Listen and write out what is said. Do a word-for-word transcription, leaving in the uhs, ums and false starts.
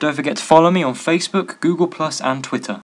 Don't forget to follow me on Facebook, Google plus, and Twitter.